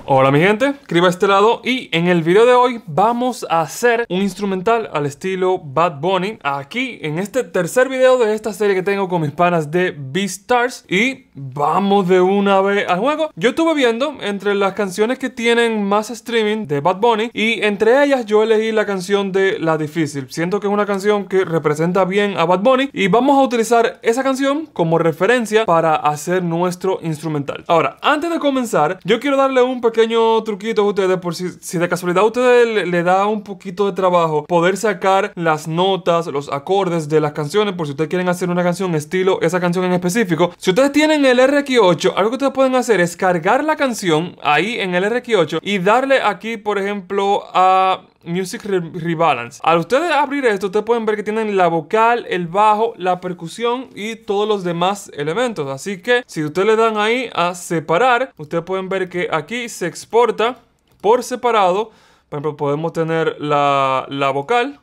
Hola mi gente, Kriba este lado y en el video de hoy vamos a hacer un instrumental al estilo Bad Bunny aquí en este tercer video de esta serie que tengo con mis panas de BeatStars y vamos de una vez al juego. Yo estuve viendo entre las canciones que tienen más streaming de Bad Bunny y entre ellas yo elegí la canción de La Difícil. Siento que es una canción que representa bien a Bad Bunny y vamos a utilizar esa canción como referencia para hacer nuestro instrumental. Ahora, antes de comenzar, yo quiero darle un pequeño truquito a ustedes por si de casualidad a ustedes le da un poquito de trabajo poder sacar las notas, los acordes de las canciones, por si ustedes quieren hacer una canción estilo esa canción en específico. Si ustedes tienen el RX8, algo que ustedes pueden hacer es cargar la canción ahí en el RX8 y darle aquí, por ejemplo, a Music Rebalance. Al ustedes abrir esto, ustedes pueden ver que tienen la vocal, el bajo, la percusión y todos los demás elementos. Así que si ustedes le dan ahí a separar, ustedes pueden ver que aquí se exporta por separado. Por ejemplo, podemos tener la vocal,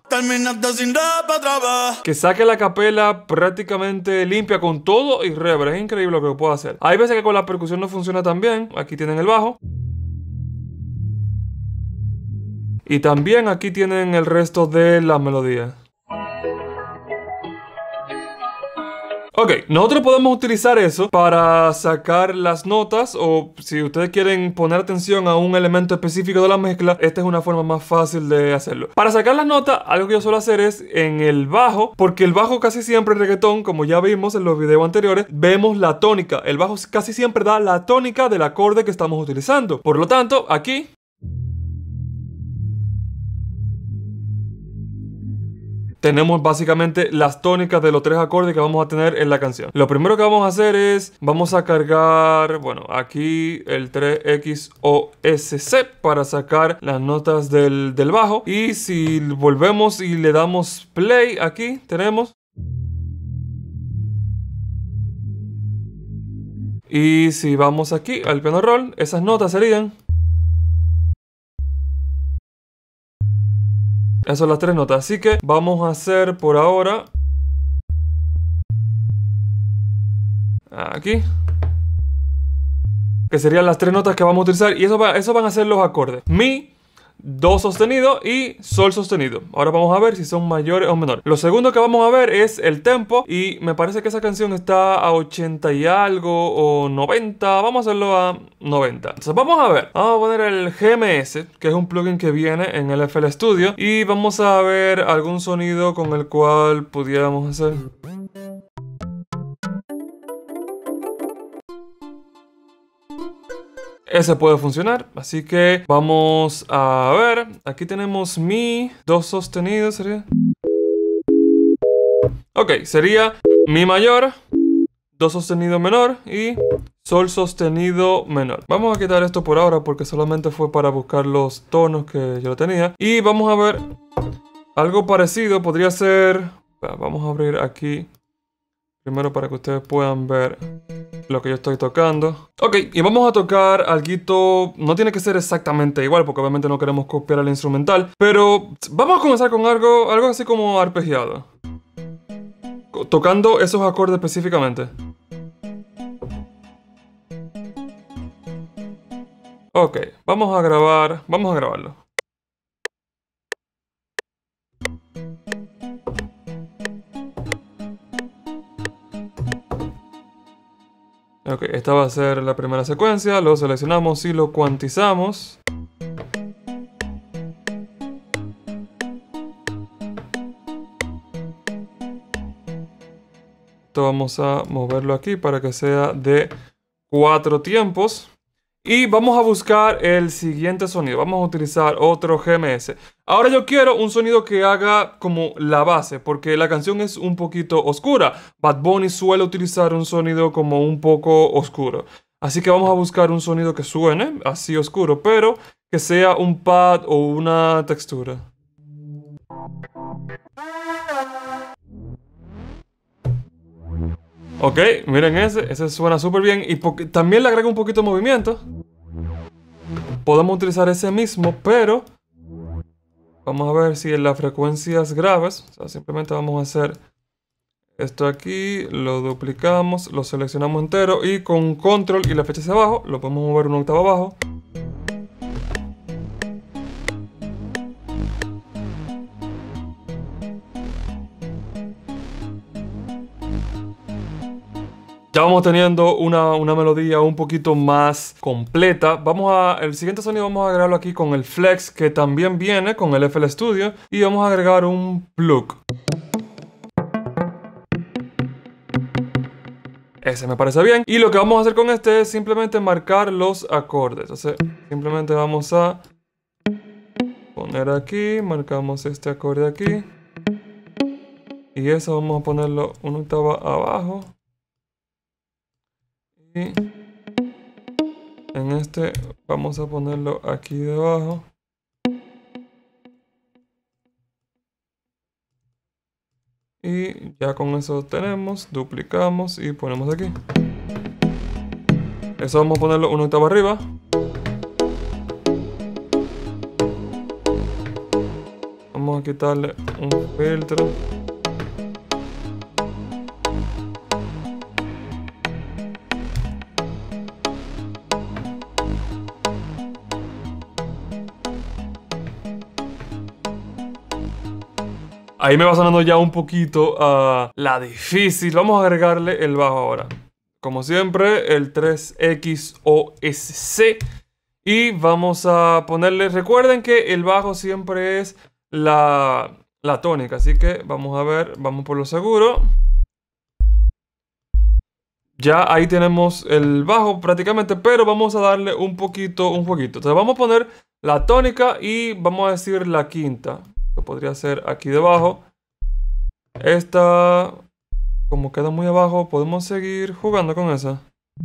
que saque la capela prácticamente limpia con todo y reverb. Es increíble lo que puedo hacer. Hay veces que con la percusión no funciona tan bien. Aquí tienen el bajo. Y también aquí tienen el resto de la melodía. Ok, nosotros podemos utilizar eso para sacar las notas o si ustedes quieren poner atención a un elemento específico de la mezcla, esta es una forma más fácil de hacerlo. Para sacar las notas, algo que yo suelo hacer es en el bajo, porque el bajo casi siempre en reggaetón, como ya vimos en los videos anteriores, vemos la tónica. El bajo casi siempre da la tónica del acorde que estamos utilizando. Por lo tanto, aquí tenemos básicamente las tónicas de los tres acordes que vamos a tener en la canción. Lo primero que vamos a hacer es, vamos a cargar, bueno, aquí el 3XOSC para sacar las notas del bajo. Y si volvemos y le damos play aquí, tenemos. Y si vamos aquí al piano roll, esas notas serían. Esas son las tres notas, así que vamos a hacer por ahora aquí, que serían las tres notas que vamos a utilizar y eso van a ser los acordes: mi, do sostenido y sol sostenido. Ahora vamos a ver si son mayores o menores. Lo segundo que vamos a ver es el tempo y me parece que esa canción está a 80 y algo o 90. Vamos a hacerlo a 90. Entonces vamos a ver. Vamos a poner el GMS, que es un plugin que viene en el FL Studio, y vamos a ver algún sonido con el cual pudiéramos hacer. Ese puede funcionar, así que vamos a ver. Aquí tenemos mi, do sostenido sería. Ok, sería mi mayor, do sostenido menor y sol sostenido menor. Vamos a quitar esto por ahora porque solamente fue para buscar los tonos que yo tenía. Y vamos a ver algo parecido, podría ser. Vamos a abrir aquí primero para que ustedes puedan ver lo que yo estoy tocando. Ok, y vamos a tocar algo. No tiene que ser exactamente igual porque obviamente no queremos copiar el instrumental, pero vamos a comenzar con algo así como arpegiado, tocando esos acordes específicamente. Ok, vamos a grabarlo. Ok, esta va a ser la primera secuencia. Lo seleccionamos y lo cuantizamos. Esto vamos a moverlo aquí para que sea de 4 tiempos. Y vamos a buscar el siguiente sonido. Vamos a utilizar otro GMS. Ahora yo quiero un sonido que haga como la base, porque la canción es un poquito oscura. Bad Bunny suele utilizar un sonido como un poco oscuro. Así que vamos a buscar un sonido que suene así oscuro, pero que sea un pad o una textura. Ok, miren ese suena súper bien y también le agrega un poquito de movimiento. Podemos utilizar ese mismo, pero vamos a ver si en las frecuencias graves, o sea, simplemente vamos a hacer esto aquí, lo duplicamos, lo seleccionamos entero y con control y la flecha hacia abajo lo podemos mover una octava abajo. ya vamos teniendo una melodía un poquito más completa. El siguiente sonido vamos a agregarlo aquí con el flex, que también viene con el FL Studio, y vamos a agregar un plug. Ese me parece bien. Y lo que vamos a hacer con este es simplemente marcar los acordes. Entonces, simplemente vamos a poner aquí, marcamos este acorde aquí. Y eso vamos a ponerlo una octava abajo. Y en este vamos a ponerlo aquí debajo. Y ya con eso tenemos, duplicamos y ponemos aquí. Eso vamos a ponerlo una octava arriba. Vamos a quitarle un filtro. Ahí me va sonando ya un poquito la difícil. Vamos a agregarle el bajo ahora. Como siempre, el 3XOSC. Y vamos a ponerle... Recuerden que el bajo siempre es la tónica. Así que vamos a ver, vamos por lo seguro. Ya ahí tenemos el bajo prácticamente, pero vamos a darle un poquito, un jueguito. Entonces vamos a poner la tónica y vamos a decir la quinta. Que podría ser aquí debajo. Esta, como queda muy abajo, podemos seguir jugando con esa.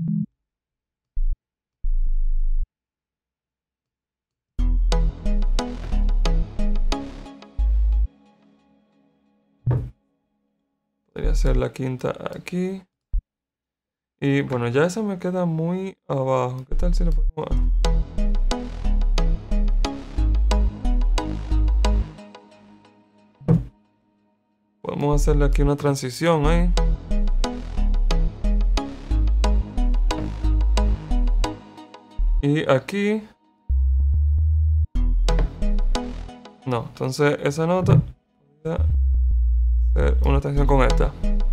Podría ser la quinta aquí. Y bueno, ya esa me queda muy abajo. ¿Qué tal si le ponemos? Podemos hacerle aquí una transición ahí. Y aquí. No, entonces esa nota. Voy a hacer una transición con esta.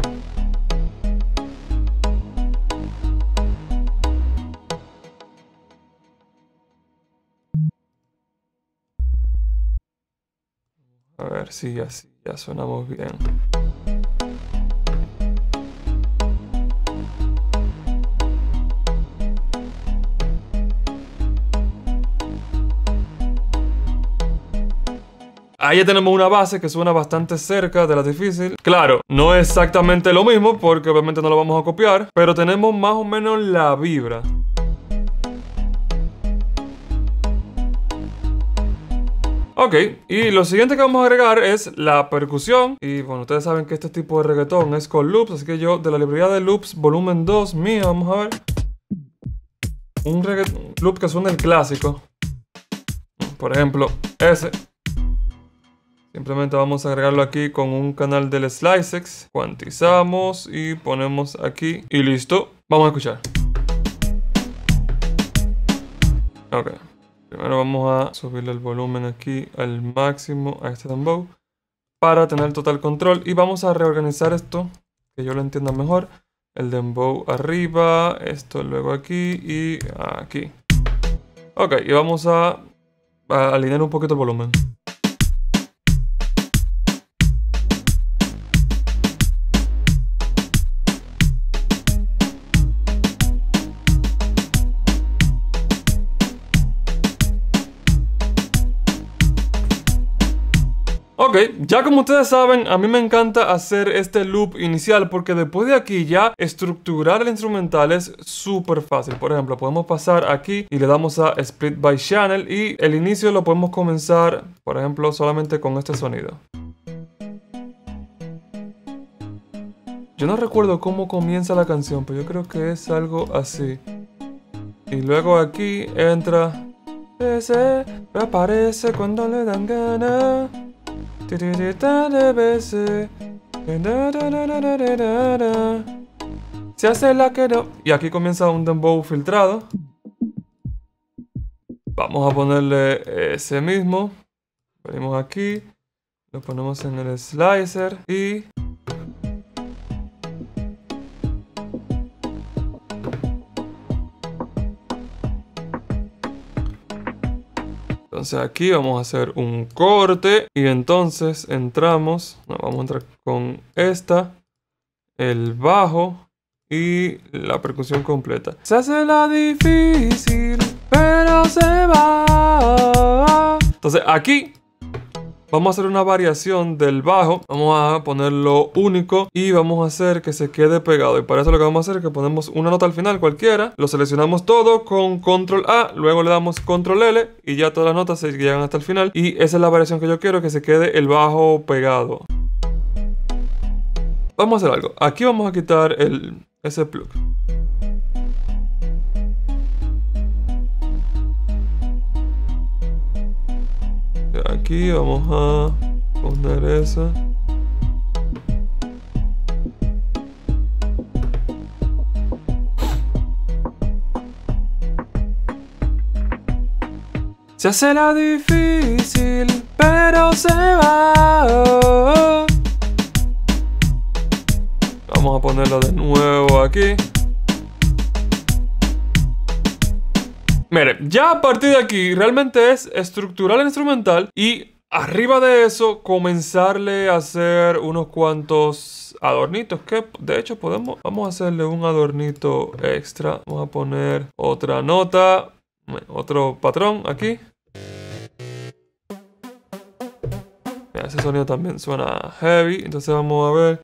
A ver si así ya sonamos bien. Ahí ya tenemos una base que suena bastante cerca de la difícil. Claro, no es exactamente lo mismo porque obviamente no lo vamos a copiar, pero tenemos más o menos la vibra. Ok, y lo siguiente que vamos a agregar es la percusión. Y bueno, ustedes saben que este tipo de reggaetón es con loops, así que yo de la librería de loops volumen 2 mía, vamos a ver. Un loop que suena el clásico. Por ejemplo, ese. Simplemente vamos a agregarlo aquí con un canal del SliceX. Cuantizamos y ponemos aquí y listo. Vamos a escuchar. Ok. Primero vamos a subirle el volumen aquí al máximo a este dembow para tener total control. Y vamos a reorganizar esto, que yo lo entienda mejor. El dembow arriba, esto luego aquí y aquí. Ok, y vamos a alinear un poquito el volumen. Ok, ya como ustedes saben, a mí me encanta hacer este loop inicial porque después de aquí ya estructurar el instrumental es súper fácil. Por ejemplo, podemos pasar aquí y le damos a Split by Channel y el inicio lo podemos comenzar, por ejemplo, solamente con este sonido. Yo no recuerdo cómo comienza la canción, pero yo creo que es algo así. Y luego aquí entra... Reaparece cuando le dan ganas. Se hace la que no. Y aquí comienza un dembow filtrado. Vamos a ponerle ese mismo. Venimos aquí. Lo ponemos en el slicer. Y Entonces aquí vamos a hacer un corte y entonces entramos, vamos a entrar con esta, el bajo y la percusión completa. Se hace la difícil, pero se va. Entonces aquí vamos a hacer una variación del bajo. Vamos a ponerlo único y vamos a hacer que se quede pegado. Y para eso lo que vamos a hacer es que ponemos una nota al final cualquiera. Lo seleccionamos todo con Control A. Luego le damos Control L y ya todas las notas se llegan hasta el final. Y esa es la variación que yo quiero, que se quede el bajo pegado. Vamos a hacer algo. Aquí vamos a quitar ese plug. Aquí vamos a poner eso. Se hace la difícil, pero se va. Vamos a ponerlo de nuevo aquí. Miren, ya a partir de aquí realmente es estructurar el instrumental y arriba de eso comenzarle a hacer unos cuantos adornitos que de hecho vamos a hacerle un adornito extra. Vamos a poner otra nota, otro patrón aquí. Mira, ese sonido también suena heavy, entonces vamos a ver.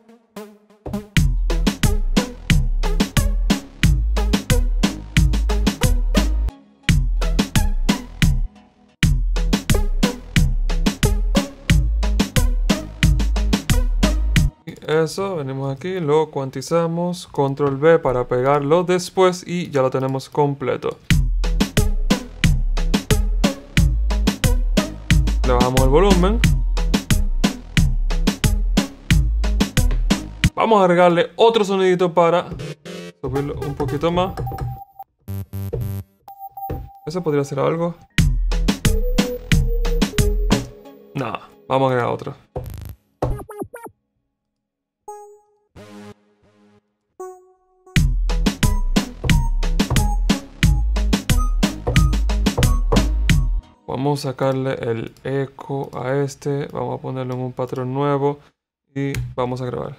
Eso, venimos aquí, lo cuantizamos, Control V para pegarlo después y ya lo tenemos completo. Le bajamos el volumen. Vamos a agregarle otro sonidito para subirlo un poquito más. ¿Eso podría ser algo? No, vamos a agregar otro. Vamos a sacarle el eco a este, vamos a ponerlo en un patrón nuevo y vamos a grabar.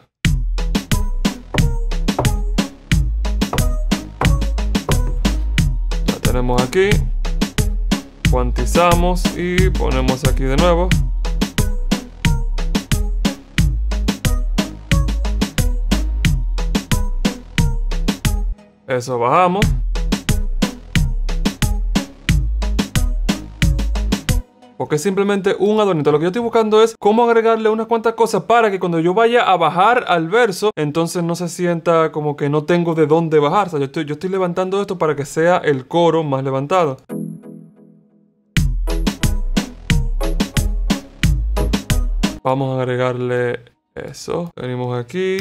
La tenemos aquí, cuantizamos y ponemos aquí de nuevo. Eso bajamos. Porque es simplemente un adornito. Lo que yo estoy buscando es cómo agregarle unas cuantas cosas para que cuando yo vaya a bajar al verso, entonces no se sienta como que no tengo de dónde bajar. O sea, yo estoy levantando esto para que sea el coro más levantado. Vamos a agregarle eso. Venimos aquí.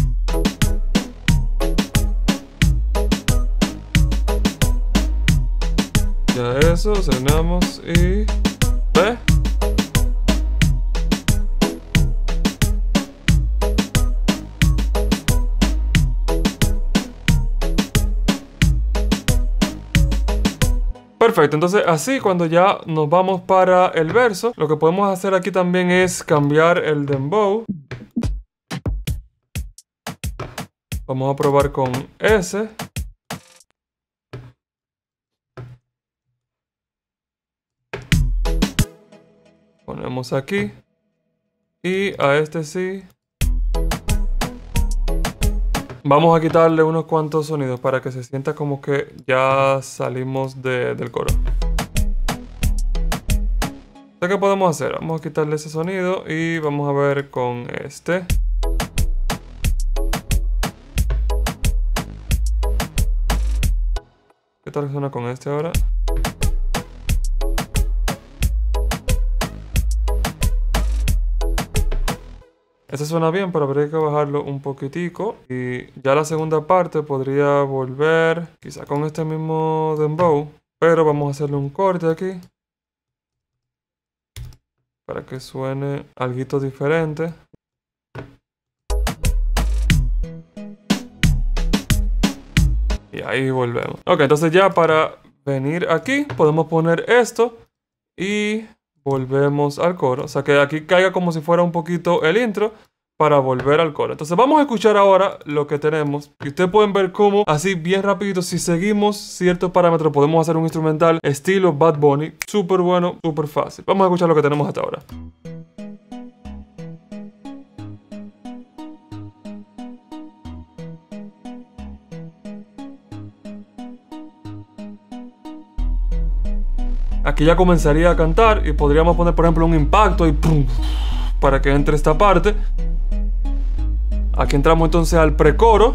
Ya eso, serenamos y... ¿Ve? Perfecto, entonces así cuando ya nos vamos para el verso, lo que podemos hacer aquí también es cambiar el dembow. Vamos a probar con ese. Ponemos aquí. Y a este sí. Vamos a quitarle unos cuantos sonidos para que se sienta como que ya salimos del coro. ¿Qué podemos hacer? Vamos a quitarle ese sonido y vamos a ver con este. ¿Qué tal suena con este ahora? Ese suena bien, pero habría que bajarlo un poquitico. Y ya la segunda parte podría volver quizá con este mismo dembow. Pero vamos a hacerle un corte aquí. Para que suene algo diferente. Y ahí volvemos. Ok, entonces ya para venir aquí podemos poner esto. y volvemos al coro. O sea, que aquí caiga como si fuera un poquito el intro para volver al coro. Entonces vamos a escuchar ahora lo que tenemos. Y ustedes pueden ver cómo, así bien rapidito, si seguimos ciertos parámetros, podemos hacer un instrumental estilo Bad Bunny. Súper bueno, súper fácil. Vamos a escuchar lo que tenemos hasta ahora. Aquí ya comenzaría a cantar y podríamos poner, por ejemplo, un impacto y ¡pum! Para que entre esta parte. Aquí entramos entonces al precoro.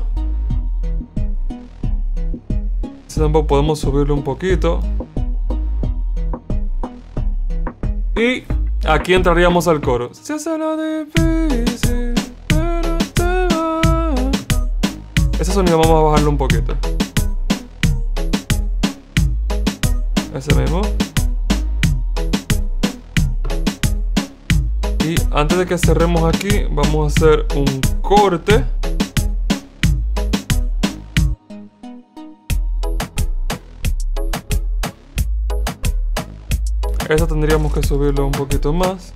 Podemos subirlo un poquito. Y aquí entraríamos al coro. Se hace lo difícil, pero te va. Ese sonido vamos a bajarlo un poquito. Ese mismo. Y antes de que cerremos aquí, vamos a hacer un corte. Eso tendríamos que subirlo un poquito más.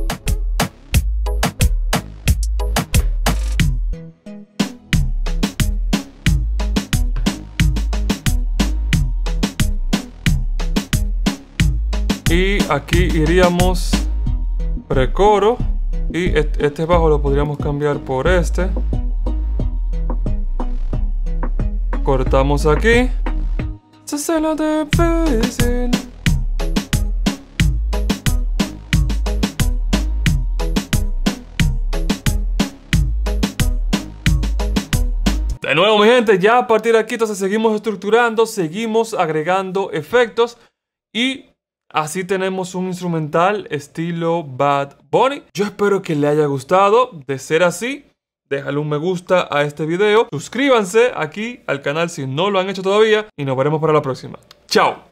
Y aquí iríamos precoro. Y este bajo lo podríamos cambiar por este. Cortamos aquí. Se hace lo difícil. De nuevo, mi gente, ya a partir de aquí entonces seguimos estructurando, seguimos agregando efectos y así tenemos un instrumental estilo Bad Bunny. Yo espero que le haya gustado. De ser así, déjale un me gusta a este video. Suscríbanse aquí al canal si no lo han hecho todavía y nos veremos para la próxima. ¡Chao!